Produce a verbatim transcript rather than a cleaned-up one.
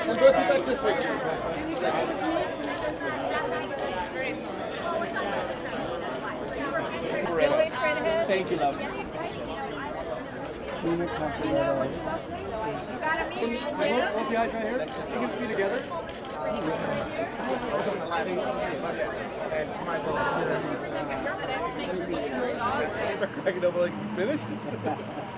We'll go sit back this way. Thank you, love. Gina Comparetto. Both the eyes right here. You can be together. Cracking up like finished.